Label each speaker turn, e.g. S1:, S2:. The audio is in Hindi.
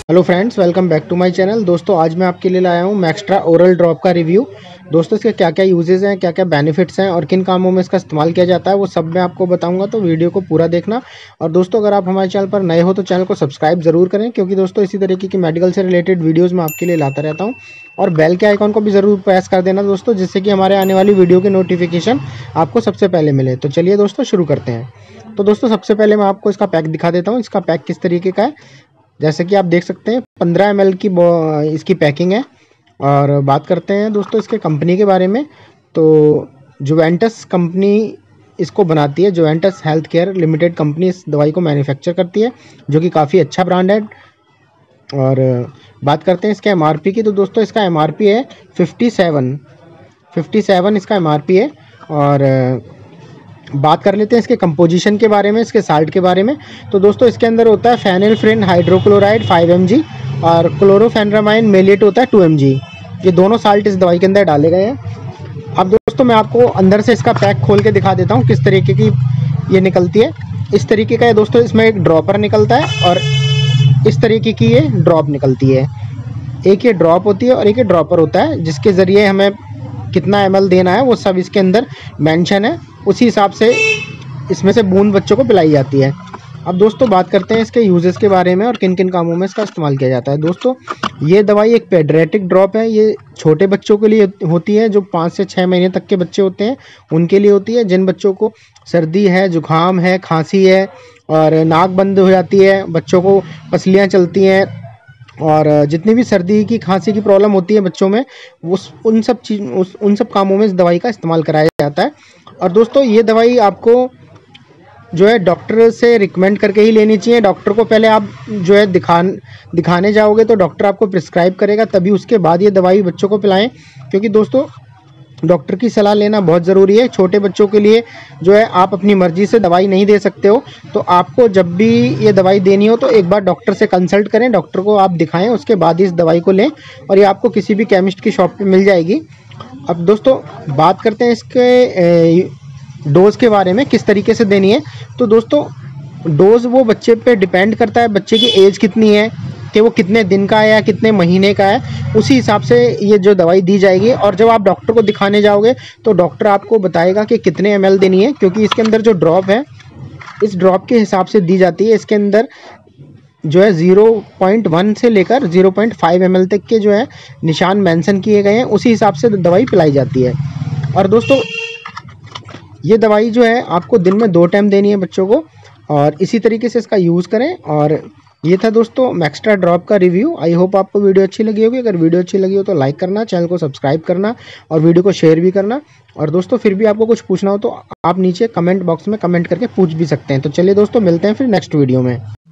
S1: Hello friends, welcome back to my channel. दोस्तों आज मैं आपके लिए लाया हूँ मैक्स्ट्रा ओरल ड्रॉप का रिव्यू। दोस्तों इसके क्या क्या यूजेस हैं, क्या क्या बेनिफिट्स हैं और किन कामों में इसका इस्तेमाल किया जाता है वो सब मैं आपको बताऊंगा, तो वीडियो को पूरा देखना। और दोस्तों अगर आप हमारे चैनल पर नए हो तो चैनल को सब्सक्राइब जरूर करें, क्योंकि दोस्तों इसी तरीके की मेडिकल से रिलेटेड वीडियोज़ मैं आपके लिए लाता रहता हूँ। और बेल के आइकॉन को भी ज़रूर प्रेस कर देना दोस्तों, जिससे कि हमारे आने वाली वीडियो की नोटिफिकेशन आपको सबसे पहले मिले। तो चलिए दोस्तों शुरू करते हैं। तो दोस्तों सबसे पहले मैं आपको इसका पैक दिखा देता हूँ। इसका पैक किस तरीके का है, जैसे कि आप देख सकते हैं 15 ml की इसकी पैकिंग है। और बात करते हैं दोस्तों इसके कंपनी के बारे में, तो जुवेंटस कंपनी इसको बनाती है। Juventus health care limited company इस दवाई को मैन्युफैक्चर करती है, जो कि काफ़ी अच्छा ब्रांड है। और बात करते हैं इसके एमआरपी की, तो दोस्तों इसका एमआरपी है 57 इसका एमआरपी है। और बात कर लेते हैं इसके कंपोजिशन के बारे में, इसके साल्ट के बारे में। तो दोस्तों इसके अंदर होता है फेनिलफ्रिन हाइड्रोक्लोराइड 5 mg और क्लोरोफेनरामाइन मेलेट होता है 2 mg। ये दोनों साल्ट इस दवाई के अंदर डाले गए हैं। अब दोस्तों मैं आपको अंदर से इसका पैक खोल के दिखा देता हूँ किस तरीके की ये निकलती है। इस तरीके का है दोस्तों, इसमें एक ड्रॉपर निकलता है और इस तरीके की ये ड्रॉप निकलती है। एक ये ड्रॉप होती है और एक ये ड्रॉपर होता है, जिसके ज़रिए हमें कितना ml देना है वो सब इसके अंदर मेंशन है। उसी हिसाब से इसमें से बूंद बच्चों को पिलाई जाती है। अब दोस्तों बात करते हैं इसके यूजेस के बारे में और किन किन कामों में इसका इस्तेमाल किया जाता है। दोस्तों ये दवाई एक पेडियाट्रिक ड्रॉप है। ये छोटे बच्चों के लिए होती है, जो 5 से 6 महीने तक के बच्चे होते हैं उनके लिए होती है। जिन बच्चों को सर्दी है, जुकाम है, खांसी है और नाक बंद हो जाती है, बच्चों को पसलियाँ चलती हैं और जितनी भी सर्दी की खांसी की प्रॉब्लम होती है बच्चों में, उन सब कामों में इस दवाई का इस्तेमाल कराया जाता है। और दोस्तों ये दवाई आपको जो है डॉक्टर से रिकमेंड करके ही लेनी चाहिए। डॉक्टर को पहले आप जो है दिखाने जाओगे तो डॉक्टर आपको प्रिस्क्राइब करेगा, तभी उसके बाद ये दवाई बच्चों को पिलाएं। क्योंकि दोस्तों डॉक्टर की सलाह लेना बहुत ज़रूरी है। छोटे बच्चों के लिए जो है आप अपनी मर्ज़ी से दवाई नहीं दे सकते हो, तो आपको जब भी ये दवाई देनी हो तो एक बार डॉक्टर से कंसल्ट करें, डॉक्टर को आप दिखाएं, उसके बाद इस दवाई को लें। और ये आपको किसी भी केमिस्ट की शॉप पे मिल जाएगी। अब दोस्तों बात करते हैं इसके डोज़ के बारे में, किस तरीके से देनी है। तो दोस्तों डोज़ वो बच्चे पे डिपेंड करता है, बच्चे की एज कितनी है, कि वो कितने दिन का है या कितने महीने का है, उसी हिसाब से ये जो दवाई दी जाएगी। और जब आप डॉक्टर को दिखाने जाओगे तो डॉक्टर आपको बताएगा कि कितने ml देनी है, क्योंकि इसके अंदर जो ड्रॉप है इस ड्रॉप के हिसाब से दी जाती है। इसके अंदर जो है 0.1 से लेकर 0.5 ml तक के जो है निशान मेंशन किए गए हैं, उसी हिसाब से दवाई पिलाई जाती है। और दोस्तों ये दवाई जो है आपको दिन में 2 टाइम देनी है बच्चों को, और इसी तरीके से इसका यूज़ करें। और ये था दोस्तों मैक्स्ट्रा ड्रॉप का रिव्यू। आई होप आपको वीडियो अच्छी लगी होगी। अगर वीडियो अच्छी लगी हो तो लाइक करना, चैनल को सब्सक्राइब करना और वीडियो को शेयर भी करना। और दोस्तों फिर भी आपको कुछ पूछना हो तो आप नीचे कमेंट बॉक्स में कमेंट करके पूछ भी सकते हैं। तो चलिए दोस्तों मिलते हैं फिर नेक्स्ट वीडियो में।